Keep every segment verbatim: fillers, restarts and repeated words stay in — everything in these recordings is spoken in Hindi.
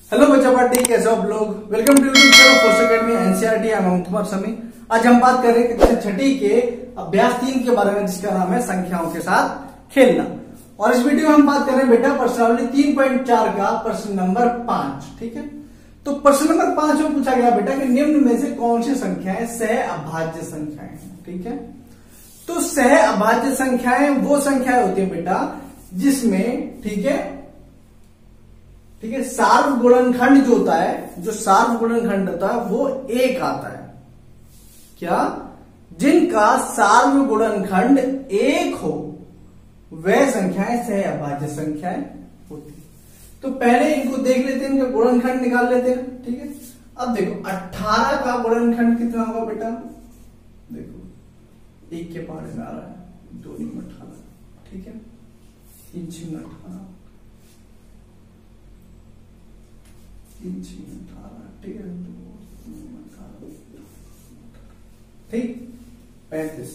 हेलो बच्चा पार्टी, कैसे हो आप लोग। Welcome to YouTube channel Force Academy NCERT. I am Kumar Sami. आज हम बात कर रहे हैं कक्षा छठी के अभ्यास तीन के बारे में, जिसका नाम है संख्याओं के साथ खेलना। और इस वीडियो में हम बात कर रहे हैं बेटा प्रश्नावली तीन पॉइंट चार का प्रश्न नंबर पांच। ठीक है, तो प्रश्न नंबर पांच में पूछा गया बेटा कि निम्न में से कौन सी संख्याएं सह अभाज्य संख्याएं हैं। ठीक है, तो सह अभाज्य संख्याएं वो संख्याएं होती है बेटा जिसमें, ठीक है ठीक है सार्व गुणनखंड जो होता है, जो सार्व गुणनखंड होता है वो एक आता है। क्या? जिनका सार्व गुणनखंड एक हो वह संख्याएं सह अभाज्य संख्याएं होती है। तो पहले इनको देख लेते हैं, इनका गुणनखंड निकाल लेते हैं। ठीक है, अब देखो अठारह का गुणनखंड कितना होगा बेटा। देखो एक के पहाड़े में आ रहा है, दो नीम अठारह, ठीक है, तीन छीन अठारह, तीन छीन अठारह, ठीक है, दो नीम अठारह, ठीक, पैंतीस।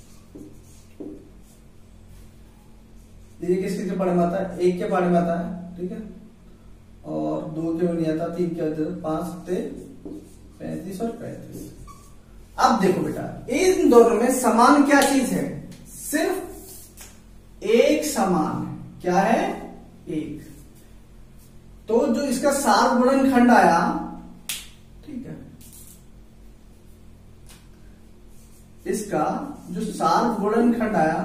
ये किस किसके पहाड़े में आता है? एक के पहाड़े में आता है। ठीक है, और दो के नहीं आता, तीन के आता है, पांच ते पैंतीस और पैंतीस। अब देखो बेटा इन दोनों में समान क्या चीज है? सिर्फ एक समान है। क्या है? एक। तो जो इसका सार्व गुणनखंड आया, ठीक है, इसका जो सार्व गुणनखंड आया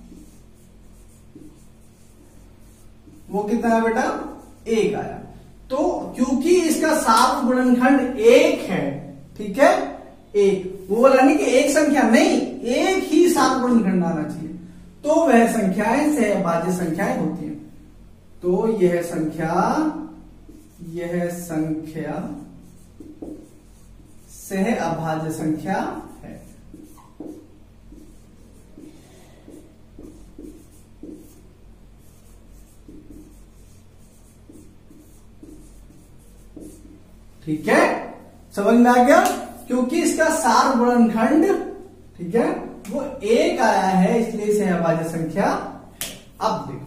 वो कितना है बेटा? एक आया। तो क्योंकि इसका सार्व गुणनखंड एक है, ठीक है, एक, वो बोला नहीं कि एक संख्या, नहीं, एक ही सार्व गुणनखंड आना चाहिए, तो वह संख्याएं सह अभाज्य संख्याएं होती हैं। तो यह संख्या यह संख्या सह अभाज्य संख्या है। ठीक है, समझ में आ गया? क्योंकि इसका सार्व गुणनखंड, ठीक है, वो एक आया है, इसलिए सह अभाज्य संख्या है। अब देखो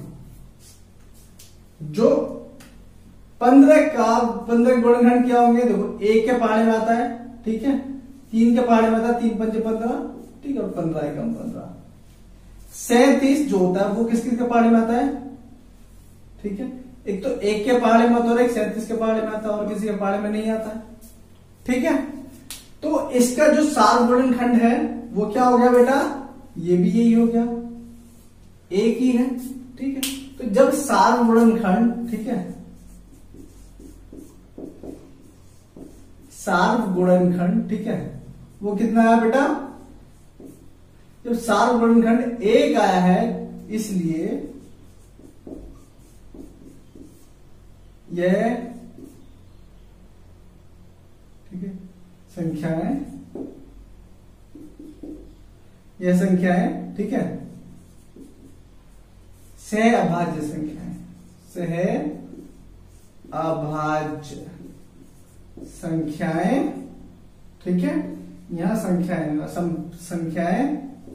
जो पंद्रह का पंद्रह गुणनखंड क्या होंगे? देखो एक के पहाड़े में आता है, ठीक है, तीन के पहाड़े में आता है, तीन पंचे पंद्रह, ठीक है, और पंद्रह एकम पंद्रह। सैंतीस जो होता है वो किस किस के पहाड़े में आता है? ठीक है, एक तो एक के पहाड़े में आता है और एक सैंतीस के पहाड़े में आता है, और किसी के पहाड़े में नहीं आता है। ठीक है, तो इसका जो सार्व गुणनखंड है वो क्या हो गया बेटा? ये भी यही हो गया, एक ही है। ठीक है, तो जब सार्व गुणनखंड, ठीक है, सार्व गुणनखंड, ठीक है, वो कितना आया बेटा? जब सार्व गुणनखंड एक आया है, इसलिए यह, ठीक है, संख्याएं, यह संख्याएं, ठीक है, सह अभाज्य संख्याएं, सह अभाज्य संख्याएं, ठीक है, यहां संख्याएं संख्याएं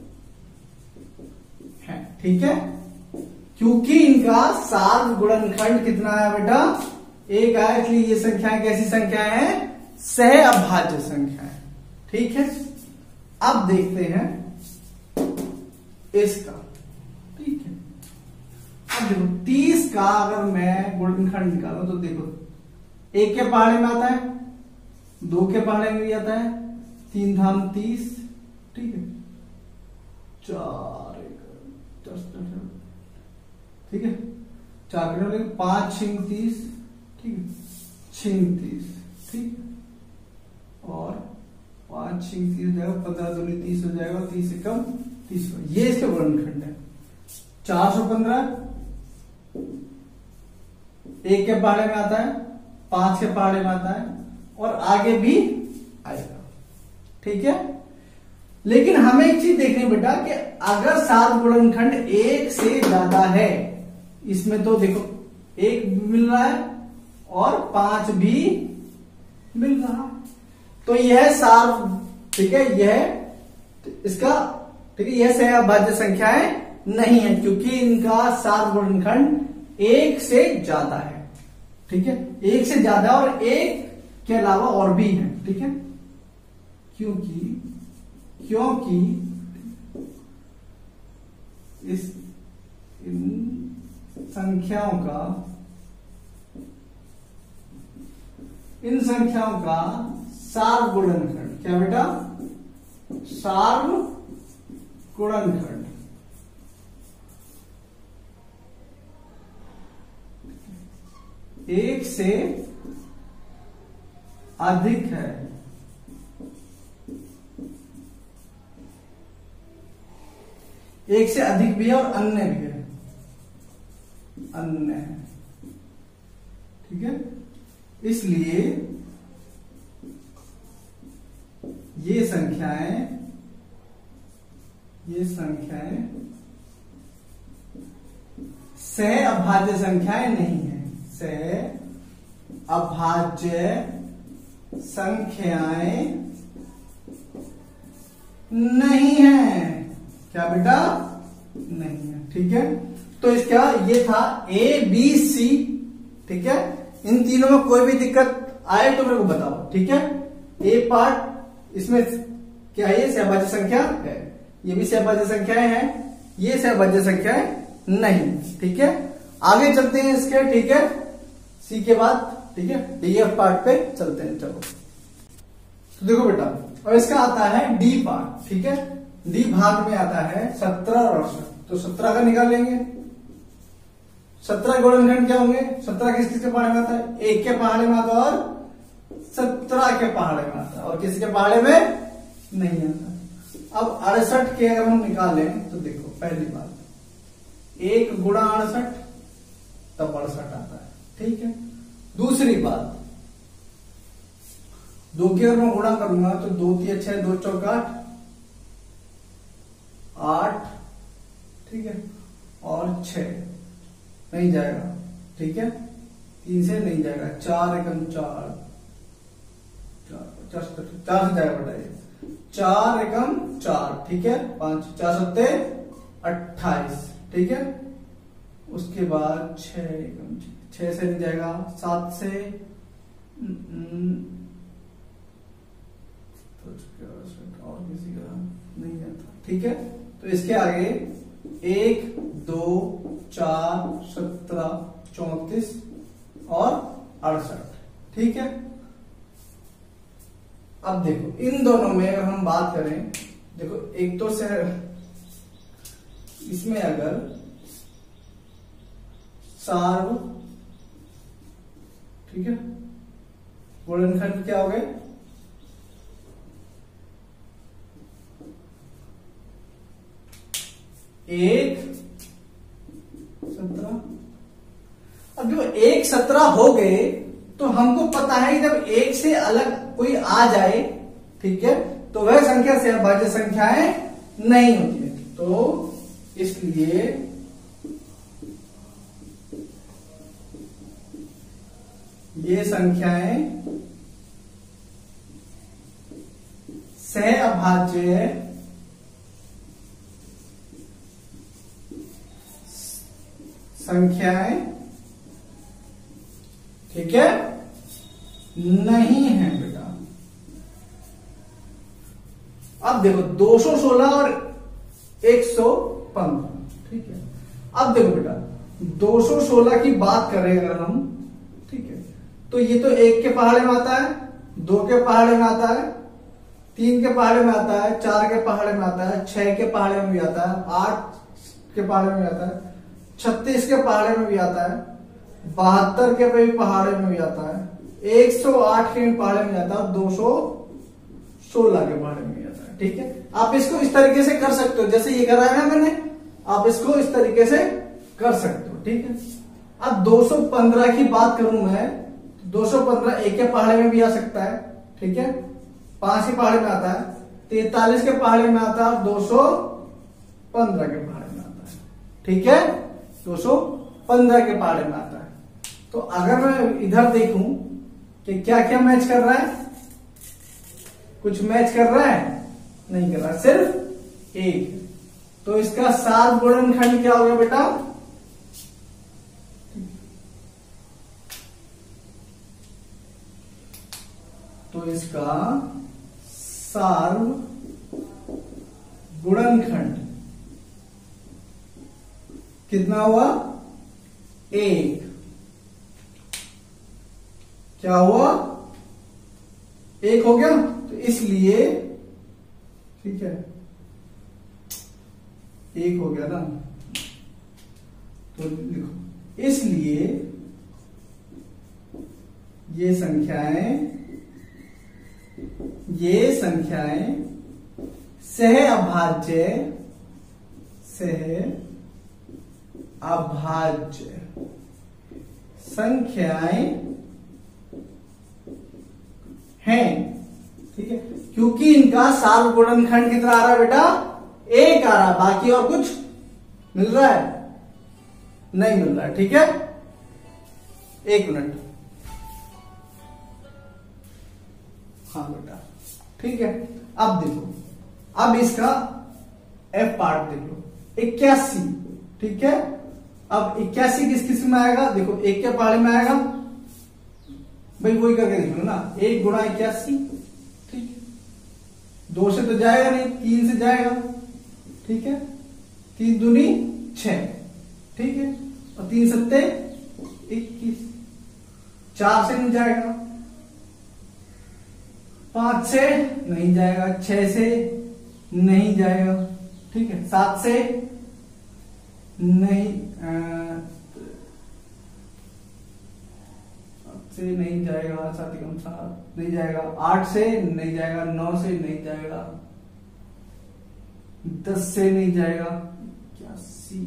हैं। ठीक है, क्योंकि इनका सार्व गुणनखंड कितना है बेटा? एक आया, इसलिए ये संख्याएं कैसी संख्याएं हैं? सह अभाज्य संख्याएं। ठीक है, अब देखते हैं इसका। ठीक है, अब देखो तीस का अगर मैं गुणनखंड निकालूं तो देखो एक के पहाड़े में आता है, दो के पहाड़े में भी आता है, तीन धाम तीस, ठीक है, चार एक दस दस, ठीक है, चार के पांच छिंग तीस, ठीक है, छिंग तीस, ठीक है, और पांच छिंग तीस हो जाएगा, पंद्रह दूनी तीस हो जाएगा, तीस से कम तीस। ये इसके गुणनखंड है। चार सौ पंद्रह एक के पहाड़े में आता है, पांच के पहाड़े में आता है, और आगे भी आएगा। ठीक है, लेकिन हमें एक चीज देखनी बेटा कि अगर सार्व गुणनखंड एक से ज्यादा है, इसमें तो देखो एक भी मिल रहा है और पांच भी मिल रहा है, तो यह सार्व, ठीक है, यह इसका, ठीक है, यह सह अभाज्य संख्याएं नहीं है, क्योंकि इनका सार्व गुणनखंड एक से ज्यादा है। ठीक है, एक से ज्यादा और एक के अलावा और भी है, ठीक है, क्योंकि क्योंकि इस इन संख्याओं का इन संख्याओं का सार्व गुणनखंड, क्या बेटा, सार्व गुणनखंड एक से अधिक है, एक से अधिक भी है और अन्य भी है, अन्य है, ठीक है। इसलिए ये संख्याएं ये संख्याएं सह अभाज्य संख्याएं नहीं है, सह अभाज्य संख्याएं नहीं है, क्या बेटा, नहीं है, ठीक है। तो इसका ये था ए बी सी, ठीक है। इन तीनों में कोई भी दिक्कत आए तो मेरे को बताओ, ठीक है। ए पार्ट इसमें क्या है, ये सहभाज्य संख्या है, ये भी सहभाज्य संख्याएं हैं, ये सहभाज्य संख्याएं नहीं, ठीक है। आगे चलते हैं इसके, ठीक है, सी के बाद, ठीक है, डी एफ पार्ट पे चलते हैं। चलो तो देखो बेटा, और इसका आता है डी पार्ट, ठीक है। डी भाग में आता है सत्रह और अड़सठ, तो सत्रह का निकाल लेंगे। सत्रह गुणनखंड क्या होंगे, सत्रह किस किस के पहाड़े में आता है, एक के पहाड़े में आता है और सत्रह के पहाड़े में आता है, और किसी के पहाड़े में नहीं आता। अब अड़सठ के अगर हम निकालें तो देखो, पहली बात, एक गुणा अड़सठ तब अड़सठ आता है, ठीक है। दूसरी बात, दो की अगर मैं गुणा करूंगा तो दो की छह, दो चौका आठ, आठ, ठीक है, और छह नहीं जाएगा, ठीक है, तीन से नहीं जाएगा, चार एकम चार, चार चार से जाएगा बेटा, ये चार एकम चार, ठीक है, पांच चार सत्ते अट्ठाईस, ठीक है। उसके बाद छह एकम छह से नहीं जाएगा, सात से और किसी का नहीं जाता, ठीक है। तो इसके आगे एक, दो, चार, सत्रह, चौतीस और अड़सठ, ठीक है। अब देखो इन दोनों में अगर हम बात करें, देखो एक तो से इसमें अगर सार्व, ठीक है, गुणनखंड क्या हो गए, एक सत्रह। अब जो एक सत्रह हो गए तो हमको पता है कि जब एक से अलग कोई आ जाए, ठीक है, तो वह संख्या सहभाज्य संख्याएं नहीं होती है। तो इसलिए ये संख्याएं सह अभाज्य संख्याएं, ठीक है, नहीं है बेटा। अब देखो दो सौ सोलह और एक सौ पंद्रह, ठीक है। अब देखो बेटा, दो सौ सोलह की बात करें अगर हम, ठीक है, तो ये तो एक के पहाड़े में आता है, दो के पहाड़े में आता है, तीन के पहाड़े में आता है, चार के पहाड़े में आता है, छह के पहाड़े में भी आता है, आठ के पहाड़े में भी आता है, छत्तीस के पहाड़े में भी आता है, बहत्तर के भी पहाड़े में भी आता है, एक सौ आठ के पहाड़े में आता है, दो सौ सोलह के पहाड़े में भी आता है, ठीक है। आप इसको इस तरीके से कर सकते हो, जैसे ये कराया है मैंने, आप इसको इस तरीके से कर सकते हो, ठीक है। अब दो सौ पंद्रह की बात करूं मैं, दो सौ पंद्रह एक के पहाड़े में भी आ सकता है, ठीक है, पांच के पहाड़े में आता है, तैतालीस के पहाड़े में आता है, दो सौ पंद्रह के पहाड़े में आता है, ठीक है, दो सौ पंद्रह के पहाड़े में आता है। तो अगर मैं इधर देखूं कि क्या क्या मैच कर रहा है, कुछ मैच कर रहा है नहीं कर रहा, सिर्फ एक। तो इसका सार्व गुणनखंड क्या हो गया बेटा, तो इसका सार्व गुणनखंड कितना हुआ? एक। क्या हुआ? एक हो गया। तो इसलिए ठीक है, एक हो गया ना, तो लिखो इसलिए ये संख्याएं ये संख्याएं सह अभाज्य सह अभाज्य संख्याएं हैं। ठीक है, क्योंकि इनका सार्व गुणनखंड कितना आ रहा है बेटा? एक आ रहा है, बाकी और कुछ मिल रहा है? नहीं मिल रहा है। ठीक है, एक मिनट। हाँ बेटा, ठीक है। अब देखो, अब इसका एफ पार्ट देख लो, इक्यासी। ठीक है, अब इक्यासी किस किस में आएगा? देखो, एक के पहाड़े में आएगा भाई, वही करके देख लो ना, एक गुणा इक्यासी। ठीक है, दो से तो जाएगा नहीं, तीन से जाएगा। ठीक है, तीन दूनी छह। ठीक है, और तीन सत्ते इक्कीस। चार से नहीं जाएगा, पांच से नहीं जाएगा, छह से नहीं जाएगा। ठीक है, सात से नहीं आ, सात से नहीं जाएगा, सात एकम सात नहीं जाएगा, आठ से नहीं जाएगा, नौ से नहीं जाएगा, दस से नहीं जाएगा, इक्यासी।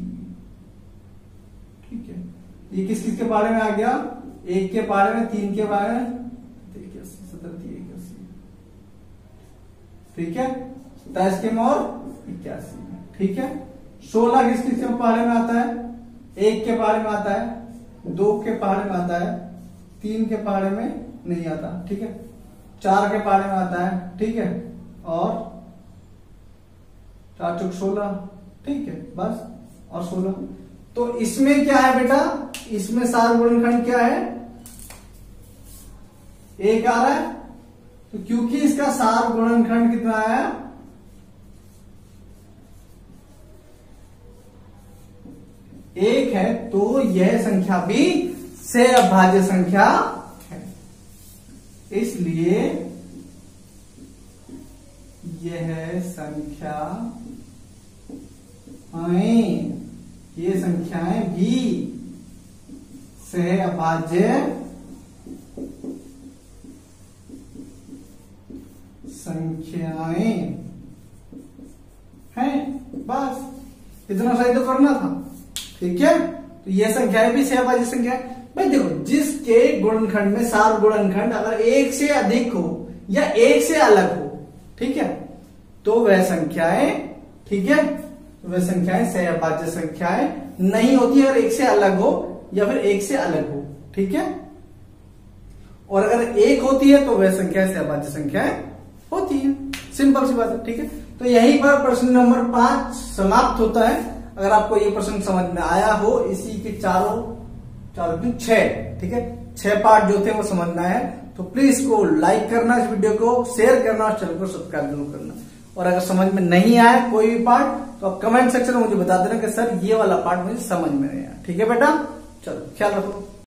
ठीक है, ये किस किस के बारे में आ गया? एक के बारे में, तीन के बारे में, इक्यासी सतरती इक्यासी। ठीक है, सताइस के में और इक्यासी में। ठीक है, सोलह किस किस के बारे में आता है? एक के बारे में आता है, दो के बारे में आता है, तीन के बारे में नहीं आता। ठीक है, चार के बारे में आता है। ठीक है, और चार चौक सोलह। ठीक है, बस, और सोलह। तो इसमें क्या है बेटा? इसमें सार्व गुणनखंड क्या है? एक आ रहा है। तो क्योंकि इसका सार्व गुणनखंड कितना है? एक है, तो यह संख्या भी सह अभाज्य संख्या है। इसलिए यह संख्या ये संख्याएं भी सह अभाज्य संख्याएं हैं। बस इतना सही तो करना था। ठीक है, तो ये संख्याएं भी सह अभाज्य संख्या है। भाई देखो, जिसके गुणनखंड में सार्व गुणनखंड अगर एक से अधिक हो या एक से अलग हो, ठीक है, तो वह संख्याएं, ठीक है, तो वह संख्याएं सह अभाज्य संख्याएं नहीं होती अगर एक से अलग हो या फिर एक से अलग हो। ठीक है, और अगर एक होती है तो वह संख्या सह अभाज्य संख्याएं होती है। सिंपल सी बात है। ठीक है, तो यहीं पर प्रश्न नंबर पांच समाप्त होता है। अगर आपको ये प्रश्न समझ में आया हो, इसी के चारों चारों दिन छह, ठीक है, छह पार्ट जो थे वो समझ में आया, तो प्लीज इसको लाइक करना, इस वीडियो को शेयर करना और चैनल को सब्सक्राइब जरूर करना। और अगर समझ में नहीं आया कोई भी पार्ट तो आप कमेंट सेक्शन में मुझे बता देना कि सर ये वाला पार्ट मुझे समझ में नहीं आया। ठीक है बेटा, चलो ख्याल रखो।